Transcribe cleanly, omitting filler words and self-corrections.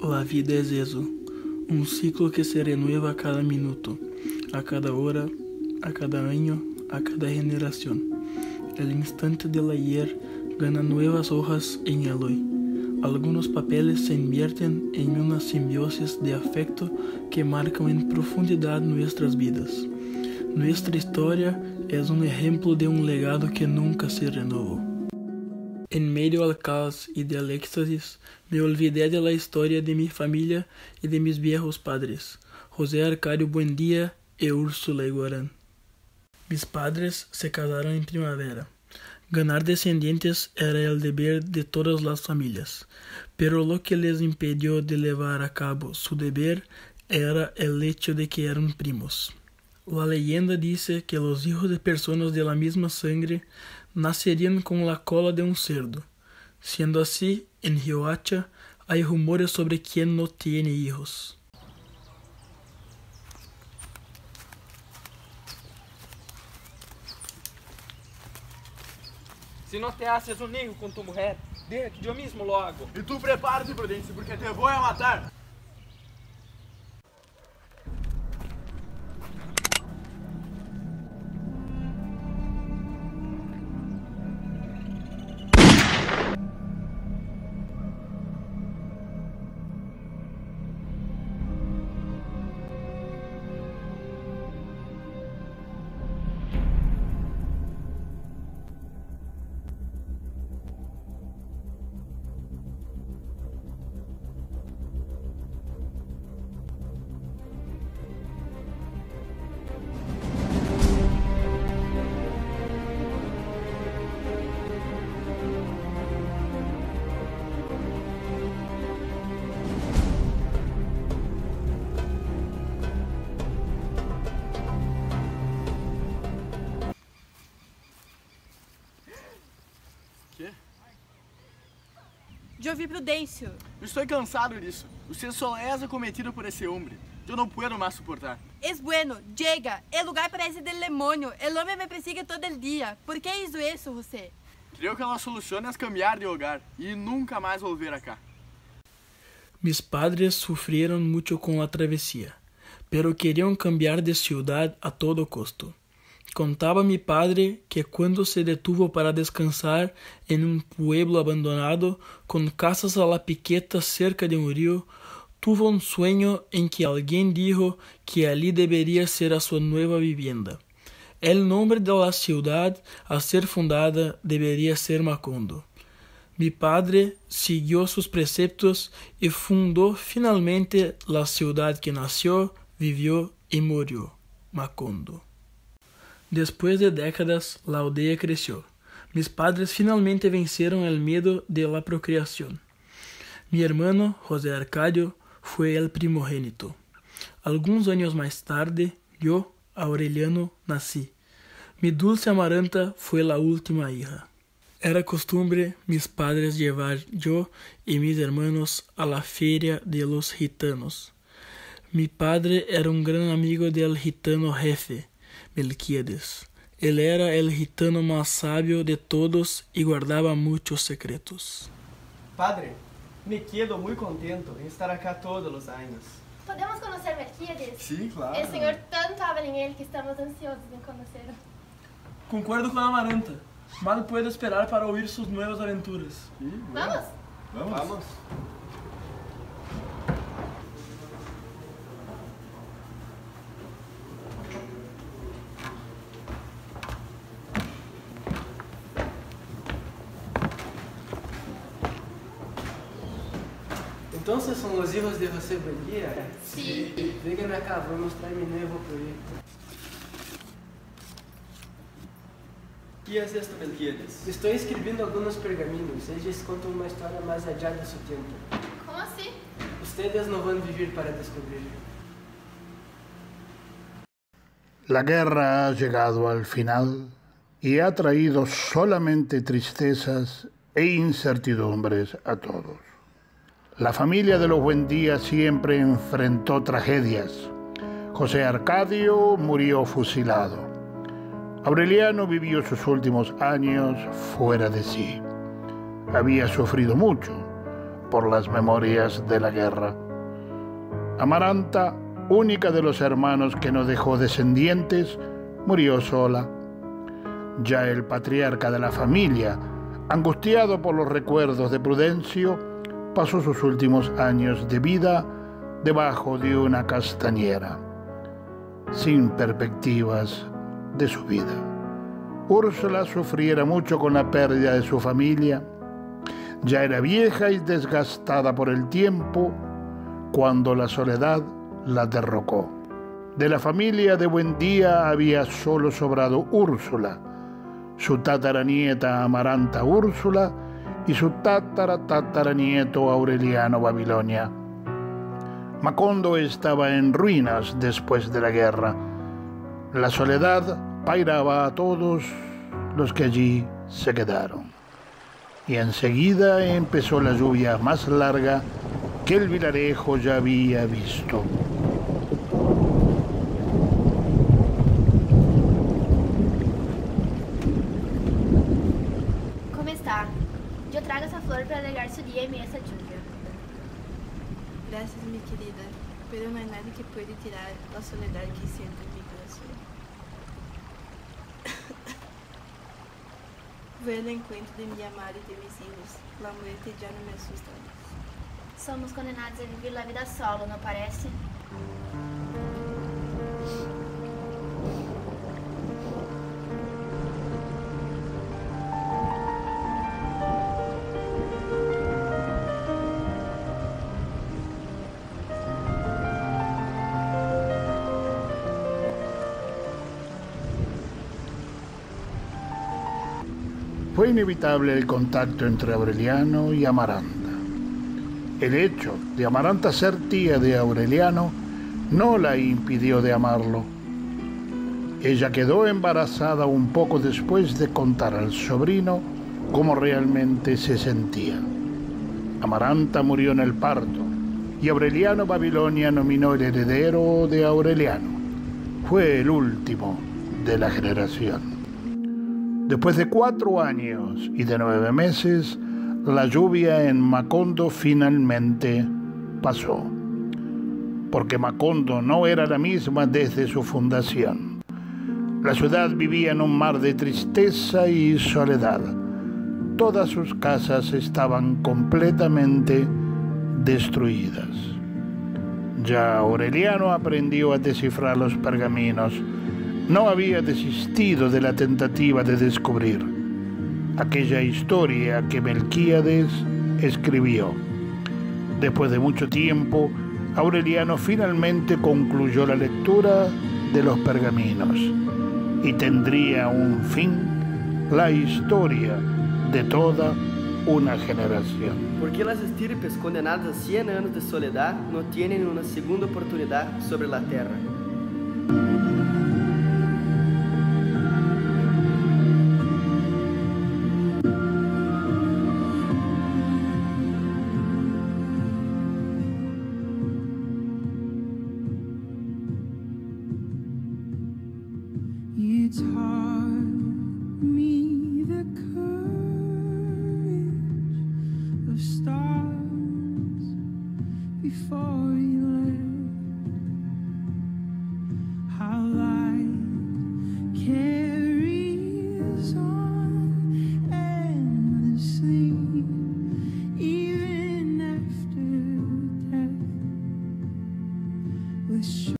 La vida es eso, un ciclo que se renueva a cada minuto, a cada hora, a cada año, a cada generación. El instante del ayer gana nuevas hojas en el hoy. Algunos papeles se invierten en una simbiosis de afecto que marcan en profundidad nuestras vidas. Nuestra historia es un ejemplo de un legado que nunca se renovó. En medio al caos y del éxtasis, me olvidé de la historia de mi familia y de mis viejos padres, José Arcadio Buendía y Úrsula Iguarán. Mis padres se casaron en primavera. Ganar descendientes era el deber de todas las familias, pero lo que les impidió de llevar a cabo su deber era el hecho de que eran primos. La leyenda dice que los hijos de personas de la misma sangre nacerían con la cola de un cerdo. Siendo así, en Riohacha hay rumores sobre quién no tiene hijos. Se não te haces um hijo com tu mulher, deja que eu mesmo lo hago. E tu prepara-te, Prudência, porque te vou a matar. Eu vi Prudêncio. Estou cansado disso. Você só é acometido por esse homem. Eu não puedo mais suportar. Es bueno, llega. El lugar parece del demonio. El hombre me persigue todo el día. ¿Por qué hizo eso, José? Creo que a solução é cambiar de hogar e nunca mais volver acá. Mis padres sufrieron mucho con la travesía, pero querían cambiar de ciudad a todo costo. Contaba mi padre que cuando se detuvo para descansar en un pueblo abandonado con casas a la piqueta cerca de un río, tuvo un sueño en que alguien dijo que allí debería ser su nueva vivienda. El nombre de la ciudad a ser fundada debería ser Macondo. Mi padre siguió sus preceptos y fundó finalmente la ciudad que nació, vivió y murió, Macondo. Después de décadas, la aldea creció. Mis padres finalmente vencieron el miedo de la procreación. Mi hermano, José Arcadio, fue el primogénito. Algunos años más tarde, yo, Aureliano, nací. Mi dulce Amaranta fue la última hija. Era costumbre mis padres llevar yo y mis hermanos a la feria de los gitanos. Mi padre era un gran amigo del gitano jefe, Melquiades. Él era el gitano más sabio de todos y guardaba muchos secretos. Padre, me quedo muy contento en estar acá todos los años. ¿Podemos conocer Melquiades? Sí, claro. El Señor tanto habla en él que estamos ansiosos de conocerlo. Concuerdo con Amaranta. Mal puedo esperar para oír sus nuevas aventuras. Sí, ¿Vamos? Vamos. Entonces son los hijos de José Buendía. Sí. Vengan acá, voy a mostrar mi nuevo proyecto. ¿Qué es esto, Melquiades? Estoy escribiendo algunos pergaminos. Ellos cuentan una historia más allá de su tiempo. ¿Cómo así? Ustedes no van a vivir para descubrirlo. La guerra ha llegado al final y ha traído solamente tristezas e incertidumbres a todos. La familia de los Buendía siempre enfrentó tragedias. José Arcadio murió fusilado. Aureliano vivió sus últimos años fuera de sí. Había sufrido mucho. por las memorias de la guerra. Amaranta, única de los hermanos que no dejó descendientes, murió sola. Ya el patriarca de la familia, angustiado por los recuerdos de Prudencio, pasó sus últimos años de vida debajo de una castañera, sin perspectivas de su vida. Úrsula sufriera mucho con la pérdida de su familia. Ya era vieja y desgastada por el tiempo cuando la soledad la derrocó. De la familia de Buendía había solo sobrado Úrsula, su tataranieta Amaranta Úrsula y su tataranieto Aureliano Babilonia. Macondo estaba en ruinas después de la guerra. La soledad pairaba a todos los que allí se quedaron. Y enseguida empezó la lluvia más larga que el villarejo ya había visto. ¿Cómo está? Yo traigo esa flor para alegrar su día en medio de esa lluvia. Gracias, mi querida, pero no hay nadie que pueda tirar la soledad que siento en mi corazón. Voy al encuentro de mi amada y de mis hijos. La muerte ya no me asusta más. Somos condenados a vivir la vida solo, ¿no parece? Fue inevitable el contacto entre Aureliano y Amaranta. El hecho de Amaranta ser tía de Aureliano no la impidió de amarlo. Ella quedó embarazada un poco después de contar al sobrino cómo realmente se sentía. Amaranta murió en el parto y Aureliano Babilonia nominó el heredero de Aureliano. Fue el último de la generación. Después de 4 años y de 9 meses, la lluvia en Macondo finalmente pasó. Porque Macondo no era la misma desde su fundación. La ciudad vivía en un mar de tristeza y soledad. Todas sus casas estaban completamente destruidas. Ya Aureliano aprendió a descifrar los pergaminos. No había desistido de la tentativa de descubrir aquella historia que Melquíades escribió. Después de mucho tiempo, Aureliano finalmente concluyó la lectura de los pergaminos y tendría un fin la historia de toda una generación. ¿Por qué las estirpes condenadas a 100 años de soledad no tienen una segunda oportunidad sobre la tierra? It's hard me the courage of stars before you left. How light carries on endlessly, even after death. With